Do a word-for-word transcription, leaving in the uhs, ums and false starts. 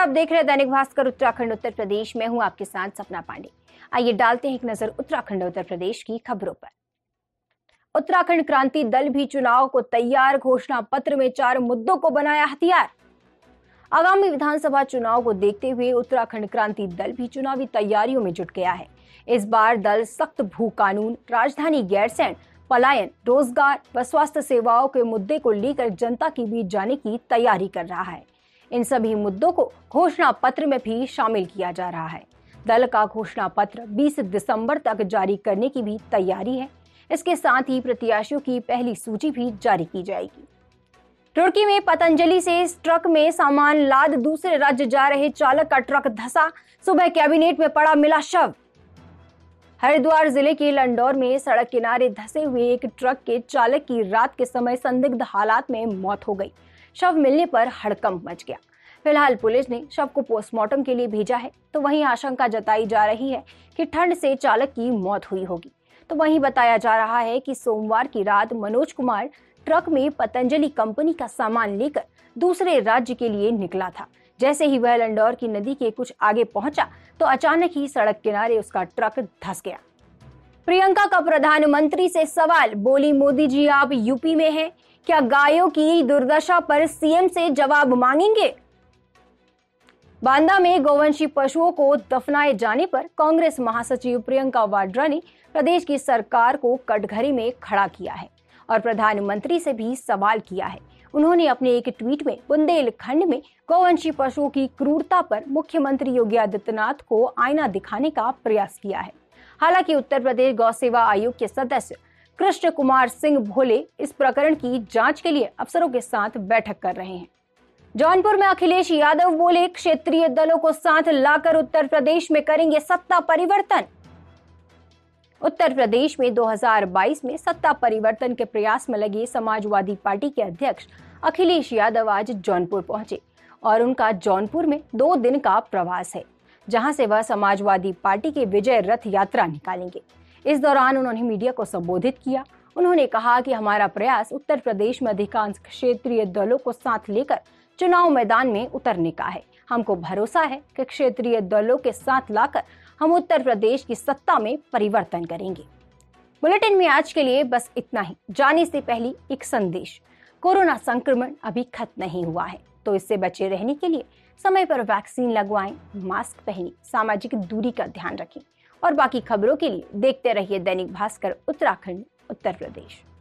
आप देख रहे हैं दैनिक भास्कर उत्तराखंड उत्तर प्रदेश में हूं आपके साथ सपना पांडे। आइए डालते हैं एक नजर उत्तराखंड उत्तर प्रदेश की खबरों पर। उत्तराखंड क्रांति दल भी चुनाव को तैयार, घोषणा पत्र में चार मुद्दों को बनाया हथियार। आगामी विधानसभा चुनाव को देखते हुए उत्तराखंड क्रांति दल भी चुनावी तैयारियों में जुट गया है। इस बार दल सख्त भू कानून, राजधानी गैरसैंण, पलायन, रोजगार व स्वास्थ्य सेवाओं के मुद्दे को लेकर जनता के बीच जाने की तैयारी कर रहा है। इन सभी मुद्दों को घोषणा पत्र में भी शामिल किया जा रहा है। दल का घोषणा पत्र बीस दिसंबर तक जारी करने की भी तैयारी है। इसके साथ ही प्रत्याशियों की पहली सूची भी जारी की जाएगी। रुड़की में पतंजलि से इस ट्रक में सामान लाद दूसरे राज्य जा रहे चालक का ट्रक धंसा, सुबह कैबिनेट में पड़ा मिला शव। हरिद्वार जिले के लंडौर में सड़क किनारे धंसे हुए एक ट्रक के चालक की रात के समय संदिग्ध हालात में मौत हो गई। शव मिलने पर हड़कंप मच गया। फिलहाल पुलिस ने शव को पोस्टमार्टम के लिए भेजा है, तो वहीं आशंका जताई जा रही है कि ठंड से चालक की मौत हुई होगी। तो वहीं बताया जा रहा है कि सोमवार की रात मनोज कुमार ट्रक में पतंजलि कंपनी का सामान लेकर दूसरे राज्य के लिए निकला था। जैसे ही वह लंडौर की नदी के कुछ आगे पहुंचा तो अचानक ही सड़क किनारे उसका ट्रक धंस गया। प्रियंका का प्रधानमंत्री से सवाल, बोली मोदी जी आप यूपी में हैं, क्या गायों की दुर्दशा पर सीएम से जवाब मांगेंगे? बांदा में गौवंशी पशुओं को दफनाए जाने पर कांग्रेस महासचिव प्रियंका वाड्रा ने प्रदेश की सरकार को कटघरे में खड़ा किया है और प्रधानमंत्री से भी सवाल किया है। उन्होंने अपने एक ट्वीट में बुंदेलखंड में गौवंशी पशुओं की क्रूरता पर मुख्यमंत्री योगी आदित्यनाथ को आईना दिखाने का प्रयास किया है। हालांकि उत्तर प्रदेश गौ सेवा आयोग के सदस्य कृष्ण कुमार सिंह भोले इस प्रकरण की जांच के लिए अफसरों के साथ बैठक कर रहे हैं। जौनपुर में अखिलेश यादव बोले, क्षेत्रीय दलों को साथ लाकर उत्तर प्रदेश में करेंगे सत्ता परिवर्तन। उत्तर प्रदेश में दो हज़ार बाईस में सत्ता परिवर्तन के प्रयास में लगे समाजवादी पार्टी के अध्यक्ष अखिलेश यादव आज जौनपुर पहुंचे और उनका जौनपुर में दो दिन का प्रवास है, जहां से वह समाजवादी पार्टी के विजय रथ यात्रा निकालेंगे। इस दौरान उन्होंने मीडिया को संबोधित किया। उन्होंने कहा कि हमारा प्रयास उत्तर प्रदेश में अधिकांश क्षेत्रीय दलों को साथ लेकर चुनाव मैदान में उतरने का है। हमको भरोसा है कि क्षेत्रीय दलों के साथ लाकर हम उत्तर प्रदेश की सत्ता में परिवर्तन करेंगे। बुलेटिन में आज के लिए बस इतना ही। जाने से पहले एक संदेश, कोरोना संक्रमण अभी खत्म नहीं हुआ है, तो इससे बचे रहने के लिए समय पर वैक्सीन लगवाएं, मास्क पहनें, सामाजिक दूरी का ध्यान रखें और बाकी खबरों के लिए देखते रहिए दैनिक भास्कर उत्तराखंड उत्तर प्रदेश।